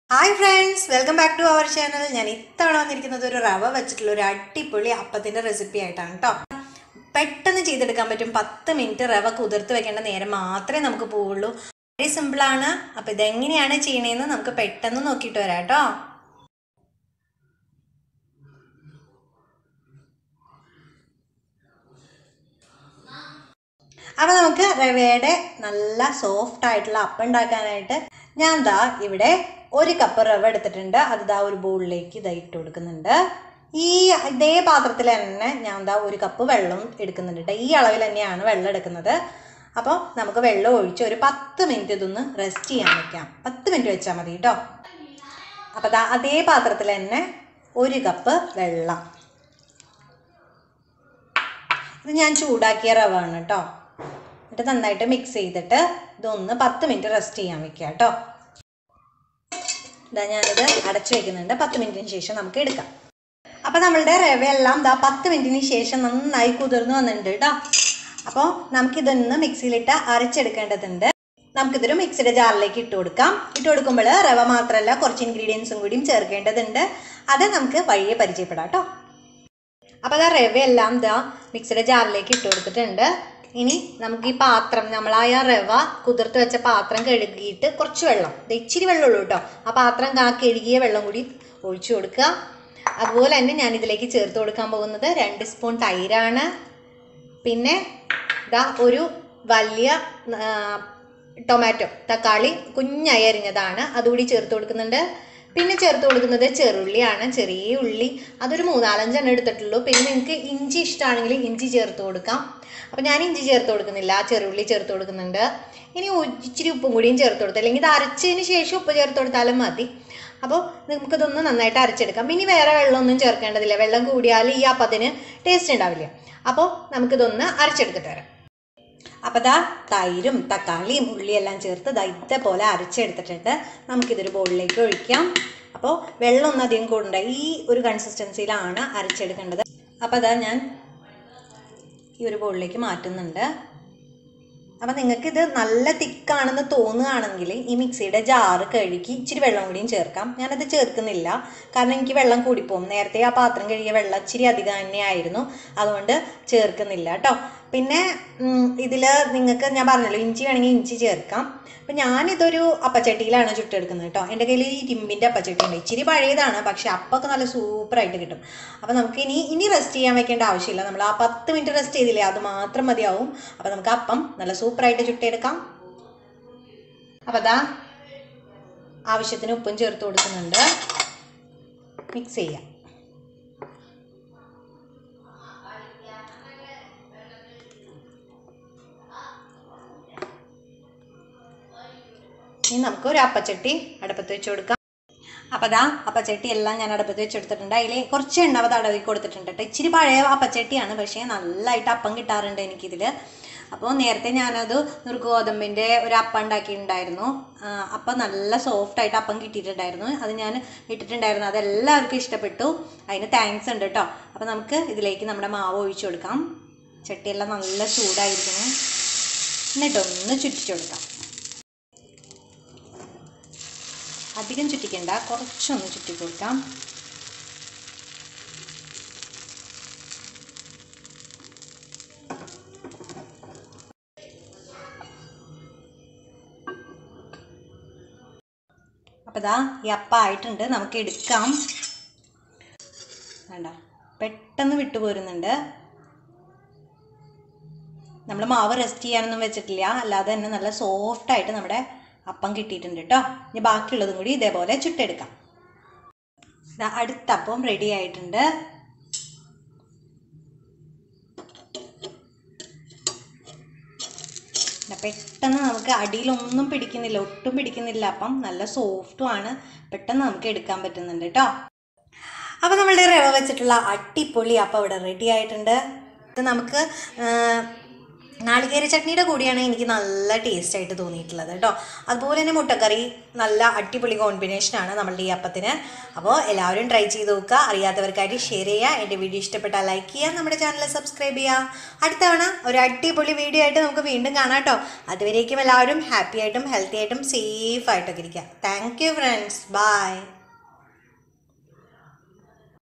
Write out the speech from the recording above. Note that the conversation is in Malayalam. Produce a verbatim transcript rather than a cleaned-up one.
Hi friends, welcome back to our channel. ഞാൻ ഇത്തവണ വന്നിരിക്കുന്നത് ഒരു റവ വെച്ചിട്ടുള്ള ഒരു അടിപൊളി അപ്പത്തിൻ്റെ റെസിപ്പി ആയിട്ടാണ് കേട്ടോ. പെട്ടെന്ന് ചെയ്തെടുക്കാൻ പറ്റും. പത്ത് മിനിറ്റ് റവ കുതിർത്ത് വെക്കേണ്ട നേരം മാത്രമേ നമുക്ക് പോവുള്ളൂ. വളരെ സിമ്പിളാണ്. അപ്പോൾ ഇതെങ്ങനെയാണ് ചെയ്യണതെന്ന് നമുക്ക് പെട്ടെന്ന് നോക്കിയിട്ട് വരാം കേട്ടോ. അപ്പോൾ നമുക്ക് റവയുടെ നല്ല സോഫ്റ്റ് ആയിട്ടുള്ള അപ്പം ഉണ്ടാക്കാനായിട്ട് ഞാൻ ദാ ഇവിടെ ഒരു കപ്പ് റവ എടുത്തിട്ടുണ്ട്. അത് ദാ ഒരു ബൗളിലേക്ക് ഇതാ ഇട്ട് കൊടുക്കുന്നുണ്ട്. ഈ ഇതേ പാത്രത്തിൽ തന്നെ ഞാൻ ദാ ഒരു കപ്പ് വെള്ളം എടുക്കുന്നുണ്ട്. ഈ അളവിൽ തന്നെയാണ് വെള്ളം എടുക്കുന്നത്. അപ്പോൾ നമുക്ക് വെള്ളം ഒഴിച്ച് ഒരു പത്ത് മിനിറ്റ് ഇതൊന്ന് റെസ്റ്റ് ചെയ്യാൻ വെക്കാം. പത്ത് മിനിറ്റ് വെച്ചാൽ മതി കേട്ടോ. അപ്പോൾ ദാ അതേ പാത്രത്തിൽ തന്നെ ഒരു കപ്പ് വെള്ളം. ഇത് ഞാൻ ചൂടാക്കിയ റവ ആണ് കേട്ടോ. എന്നിട്ട് നന്നായിട്ട് മിക്സ് ചെയ്തിട്ട് ഇതൊന്ന് പത്ത് മിനിറ്റ് റെസ്റ്റ് ചെയ്യാൻ വെക്കുക കേട്ടോ. ഇതാ ഞാനിത് അടച്ചു വെക്കുന്നുണ്ട്. പത്ത് മിനിറ്റിന് ശേഷം നമുക്ക് എടുക്കാം. അപ്പോൾ നമ്മളുടെ റവയെല്ലാം ദാ പത്ത് മിനിറ്റിന് ശേഷം നന്നായി കുതിർന്ന് വന്നിട്ടുണ്ട് കേട്ടോ. അപ്പോൾ നമുക്കിതൊന്ന് മിക്സിയിലിട്ട് അരച്ചെടുക്കേണ്ടതുണ്ട്. നമുക്കിതൊരു മിക്സിയുടെ ജാറിലേക്ക് ഇട്ട് കൊടുക്കാം. ഇട്ട് കൊടുക്കുമ്പോൾ റവ മാത്രമല്ല കുറച്ച് ഇൻഗ്രീഡിയൻസും കൂടിയും ചേർക്കേണ്ടതുണ്ട്. അത് നമുക്ക് വഴിയെ പരിചയപ്പെടാം കേട്ടോ. അപ്പോൾ അതാ റവയെല്ലാം ദാ മിക്സിയുടെ ജാറിലേക്ക് ഇട്ട് കൊടുത്തിട്ടുണ്ട്. ഇനി നമുക്ക് ഈ പാത്രം, നമ്മളായ റവ കുതിർത്ത് വെച്ച പാത്രം കഴുകിയിട്ട് കുറച്ച് വെള്ളം, ഇച്ചിരി വെള്ളമുള്ളൂ കേട്ടോ, ആ പാത്രം ആ കഴുകിയ വെള്ളം കൂടി ഒഴിച്ചു കൊടുക്കുക. അതുപോലെ തന്നെ ഞാൻ ഇതിലേക്ക് ചേർത്ത് കൊടുക്കാൻ പോകുന്നത് രണ്ട് സ്പൂൺ തൈരാണ്. പിന്നെ ഇതാ ഒരു വലിയ ടൊമാറ്റോ, തക്കാളി കുഞ്ഞായി അരിഞ്ഞതാണ്, അതുകൂടി ചേർത്ത് കൊടുക്കുന്നുണ്ട്. പിന്നെ ചേർത്ത് കൊടുക്കുന്നത് ചെറുള്ളിയാണ്, ചെറിയ ഉള്ളി, അതൊരു മൂന്നാലഞ്ചെണ്ണം എടുത്തിട്ടുള്ളൂ. പിന്നെ നിങ്ങൾക്ക് ഇഞ്ചി ഇഷ്ടമാണെങ്കിൽ ഇഞ്ചി ചേർത്ത് കൊടുക്കാം. അപ്പോൾ ഞാൻ ഇഞ്ചി ചേർത്ത് കൊടുക്കുന്നില്ല, ചെറുള്ളി ചേർത്ത് കൊടുക്കുന്നുണ്ട്. ഇനി ഇച്ചിരി ഉപ്പും കൂടിയും ചേർത്ത് കൊടുത്താൽ, അല്ലെങ്കിൽ ഇത് അരച്ചതിന് ശേഷം ഉപ്പ് ചേർത്ത് കൊടുത്താലും മതി. അപ്പോൾ നമുക്കിതൊന്ന് നന്നായിട്ട് അരച്ചെടുക്കാം. ഇനി വേറെ വെള്ളമൊന്നും ചേർക്കേണ്ടതില്ല. വെള്ളം കൂടിയാൽ ഈ അപ്പത്തിന് ടേസ്റ്റ് ഉണ്ടാവില്ല. അപ്പോൾ നമുക്കിതൊന്ന് അരച്ചെടുത്തിട്ട് വരാം. അപ്പോൾ ദാ തൈരും തക്കാളിയും ഉള്ളിയെല്ലാം ചേർത്ത് ദാ ഇതേപോലെ അരച്ചെടുത്തിട്ടുണ്ട്. നമുക്കിതൊരു ബൗളിലേക്ക് ഒഴിക്കാം. അപ്പോൾ വെള്ളമൊന്നും അധികം കൂടണ്ട, ഈ ഒരു കൺസിസ്റ്റൻസിയിലാണ് അരച്ചെടുക്കേണ്ടത്. അപ്പോൾ അതാ ഞാൻ ഈ ഒരു ബൗളിലേക്ക് മാറ്റുന്നുണ്ട്. അപ്പോൾ നിങ്ങൾക്കിത് നല്ല തിക്കാണെന്ന് തോന്നുകയാണെങ്കിൽ ഈ മിക്സിയുടെ ജാറ് കഴുകി ഇച്ചിരി വെള്ളം കൂടിയും ചേർക്കാം. ഞാനത് ചേർക്കുന്നില്ല, കാരണം എനിക്ക് വെള്ളം കൂടിപ്പോവും. നേരത്തെ ആ പാത്രം കഴുകിയ വെള്ളം ഇച്ചിരി അധികം തന്നെയായിരുന്നു, അതുകൊണ്ട് ചേർക്കുന്നില്ല കേട്ടോ. പിന്നെ ഇതിൽ നിങ്ങൾക്ക് ഞാൻ പറഞ്ഞല്ലോ, ഇഞ്ചി വേണമെങ്കിൽ ഇഞ്ചി ചേർക്കാം. അപ്പം ഞാനിതൊരു അപ്പച്ചട്ടിയിലാണ് ചുട്ടെടുക്കുന്നത് കേട്ടോ. എൻ്റെ കയ്യിൽ ഈ ഇരുമ്പിൻ്റെ അപ്പച്ചട്ടി ഉണ്ട്. ഇച്ചിരി പഴയതാണ്, പക്ഷേ അപ്പമൊക്കെ നല്ല സൂപ്പറായിട്ട് കിട്ടും. അപ്പോൾ നമുക്ക് ഇനി ഇനി റെസ്റ്റ് ചെയ്യാൻ വെക്കേണ്ട ആവശ്യമില്ല. നമ്മൾ ആ പത്ത് മിനിറ്റ് റെസ്റ്റ് ചെയ്തില്ലേ, അത് മാത്രം മതിയാവും. അപ്പോൾ നമുക്ക് അപ്പം നല്ല സൂപ്പറായിട്ട് ചുട്ടെടുക്കാം. അപ്പോൾ അതാ ആവശ്യത്തിന് ഉപ്പും ചേർത്ത് കൊടുക്കുന്നുണ്ട്. മിക്സ് ചെയ്യാം. ഇനി നമുക്ക് ഒരു അപ്പച്ചട്ടി അടുപ്പത്ത് വെച്ച് കൊടുക്കാം. അപ്പോൾ അതാ അപ്പച്ചട്ടി എല്ലാം ഞാൻ അടുപ്പത്ത് വെച്ചെടുത്തിട്ടുണ്ട്. അതിൽ കുറച്ച് എണ്ണ തടവി കൊടുത്തിട്ടുണ്ട് കേട്ടോ. ഇച്ചിരി പഴയ അപ്പച്ചട്ടിയാണ്, പക്ഷേ നല്ലതായിട്ട് അപ്പം കിട്ടാറുണ്ട് എനിക്കിതിൽ. അപ്പോൾ നേരത്തെ ഞാനത് നുറുക്ക് ഒരു അപ്പം ഉണ്ടാക്കിയിട്ടുണ്ടായിരുന്നു. അപ്പം നല്ല സോഫ്റ്റായിട്ട് അപ്പം കിട്ടിയിട്ടുണ്ടായിരുന്നു. അത് ഞാൻ ഇട്ടിട്ടുണ്ടായിരുന്നു. അതെല്ലാവർക്കും ഇഷ്ടപ്പെട്ടു. അതിന് താങ്ക്സ് ഉണ്ട് കേട്ടോ. അപ്പോൾ നമുക്ക് ഇതിലേക്ക് നമ്മുടെ മാവ് ഒഴിച്ചു കൊടുക്കാം. ചട്ടിയെല്ലാം നല്ല ചൂടായിരിക്കണം. എന്നിട്ടൊന്ന് ചുറ്റിച്ചു കൊടുക്കാം. അധികം ചുറ്റിക്കണ്ട, കുറച്ചൊന്ന് ചുറ്റി കൊടുക്കാം. അപ്പോൾ ഇതാ ഈ അപ്പം ആയിട്ടുണ്ട്, നമുക്ക് എടുക്കാം. വേണ്ട, പെട്ടെന്ന് വിട്ടുപോരുന്നുണ്ട്. നമ്മൾ മാവ് റെസ്റ്റ് ചെയ്യാനൊന്നും വെച്ചിട്ടില്ല, അല്ലാതെ തന്നെ നല്ല സോഫ്റ്റായിട്ട് നമ്മുടെ അപ്പം കിട്ടിയിട്ടുണ്ട് കേട്ടോ. ഇനി ബാക്കിയുള്ളതും കൂടി ഇതേപോലെ ചുട്ടെടുക്കാം. അടുത്ത അപ്പം റെഡി ആയിട്ടുണ്ട്. പെട്ടെന്ന് നമുക്ക് അടിയിലൊന്നും പിടിക്കുന്നില്ല, ഒട്ടും പിടിക്കുന്നില്ല. അപ്പം നല്ല സോഫ്റ്റുമാണ്, പെട്ടെന്ന് നമുക്ക് എടുക്കാൻ പറ്റുന്നുണ്ട് കേട്ടോ. അപ്പോൾ നമ്മളുടെ റവ വെച്ചിട്ടുള്ള അടിപൊളി അപ്പം ഇവിടെ റെഡി ആയിട്ടുണ്ട്. ഇത് നമുക്ക് നാളികേര ചട്നിയുടെ കൂടിയാണ് എനിക്ക് നല്ല ടേസ്റ്റ് ആയിട്ട് തോന്നിയിട്ടുള്ളത് കേട്ടോ. അതുപോലെ തന്നെ മുട്ടക്കറി നല്ല അടിപൊളി കോമ്പിനേഷനാണ് നമ്മളുടെ ഈ അപ്പത്തിന്. അപ്പോൾ എല്ലാവരും ട്രൈ ചെയ്ത് നോക്കുക. അറിയാത്തവർക്കായിട്ട് ഷെയർ ചെയ്യുക. എൻ്റെ വീഡിയോ ഇഷ്ടപ്പെട്ടാൽ ലൈക്ക് ചെയ്യുക. നമ്മുടെ ചാനൽ സബ്സ്ക്രൈബ് ചെയ്യുക. അടുത്ത തവണ ഒരു അടിപൊളി വീഡിയോ ആയിട്ട് നമുക്ക് വീണ്ടും കാണാം കേട്ടോ. അതുവരേക്കും എല്ലാവരും ഹാപ്പി ആയിട്ടും ഹെൽത്തി ആയിട്ടും സേഫ് ആയിട്ടൊക്കെ ഇരിക്കുക. Thank you friends. ബൈ.